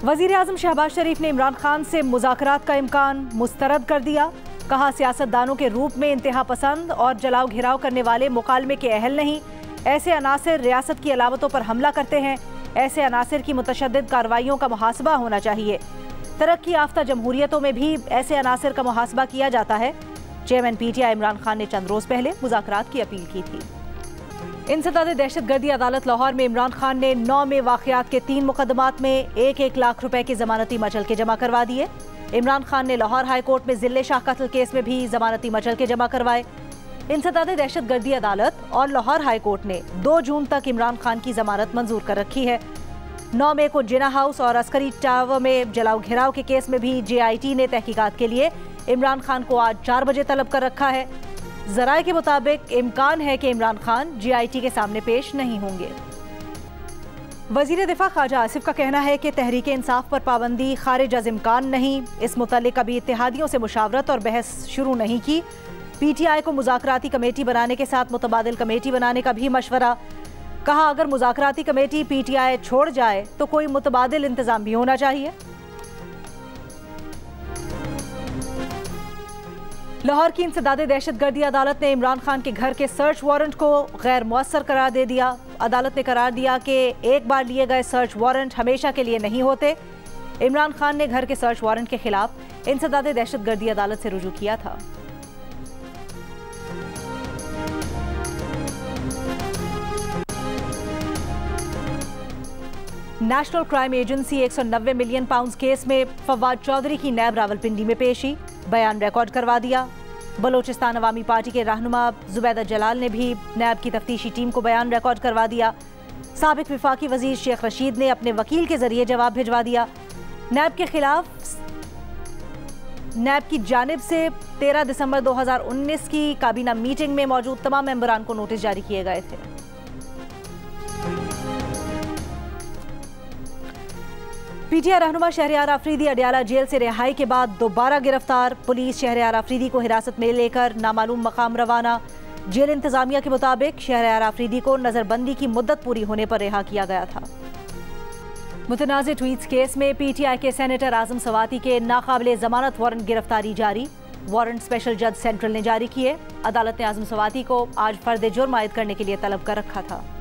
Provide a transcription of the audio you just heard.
वज़ीर आज़म शहबाज शरीफ ने इमरान खान से मुज़ाकरात का इम्कान मुस्तरद कर दिया। कहा, सियासतदानों के रूप में इंतहा पसंद और जलाओ घिराव करने वाले मुकालमे के अहल नहीं। ऐसे अनासिर रियासत की अलामतों पर हमला करते हैं। ऐसे अनासिर की मुतशद्दिद कार्रवाइयों का मुहासबा होना चाहिए। तरक्की याफ्ता जमहूरियतों में भी ऐसे अनासिर का मुहासबा किया जाता है। चेयरमैन PTI इमरान खान ने चंद रोज़ पहले मुज़ाकरात की अपील की थी। इंसदाद दहशतगर्दी अदालत लाहौर में इमरान खान ने 9 में वाक़यात के 3 मुकदमात में 1-1 लाख रुपए की जमानती मचल के जमा करवा दिए। इमरान खान ने लाहौर हाई कोर्ट में जिले शाह कत्ल केस में भी जमानती मचल के जमा करवाए। इंसदाद दहशतगर्दी अदालत और लाहौर हाई कोर्ट ने 2 जून तक इमरान खान की जमानत मंजूर कर रखी है। 9 मई को जिना हाउस और अस्करी टावर में जलाओ घिराव के केस में भी JIT ने तहकीकात के लिए इमरान खान को आज 4 बजे तलब कर रखा है। ज़राए के मुताबिक इम्कान है कि इमरान खान JIT के सामने पेश नहीं होंगे। वज़ीर दिफा ख्वाजा आसिफ का कहना है कि तहरीक इंसाफ पर पाबंदी खारिज अज़ इम्कान नहीं। इस मुतालिक अभी इत्तेहादियों से मुशावरत और बहस शुरू नहीं की। PTI को मुज़ाकराती कमेटी बनाने के साथ मुतबादिल कमेटी बनाने का भी मशवरा। कहा, अगर मुज़ाकराती कमेटी PTI छोड़ जाए तो कोई मुतबादिल इंतज़ाम भी होना चाहिए। लाहौर की इंसदाद दहशतगर्दी अदालत ने इमरान खान के घर के सर्च वारंट को गैर मुअस्सर करार दे दिया। अदालत ने करार दिया कि एक बार लिए गए सर्च वारंट हमेशा के लिए नहीं होते। इमरान खान ने घर के सर्च वारंट के खिलाफ इंसदाद दहशतगर्दी अदालत से रुजू किया था। National crime agency 190 million pound case में फवाद चौधरी की नैब रावलपिंडी में पेशी, बयान रिकॉर्ड करवा दिया। बलोचिस्तान अवामी पार्टी के रहनुमा जुबैदा जलाल ने भी नैब की तफ्तीशी टीम को बयान रिकॉर्ड करवा दिया। साबिक विफाकी वजीर शेख रशीद ने अपने वकील के जरिए जवाब भिजवा दिया। नैब के खिलाफ नैब की जानिब से 13 दिसंबर 2019 की काबीना मीटिंग में मौजूद तमाम मेंबरान को नोटिस जारी किए गए थे। PTI रहनुमा शहरयार आफरीदी अडियाला जेल से रिहाई के बाद दोबारा गिरफ्तार। पुलिस शहरयार आफरीदी को हिरासत में लेकर नामालूम मकाम रवाना। जेल इंतजामिया के मुताबिक शहरयार आफरीदी को नजरबंदी की मुद्दत पूरी होने पर रिहा किया गया था। मुतनाज़े ट्वीट्स केस में PTI के सेनेटर आजम सवाती के नाकाबिले जमानत वारंट गिरफ्तारी जारी। वारंट स्पेशल जज सेंट्रल ने जारी किए। अदालत ने आजम सवाती को आज फर्द जुर्म आयद करने के लिए तलब कर रखा था।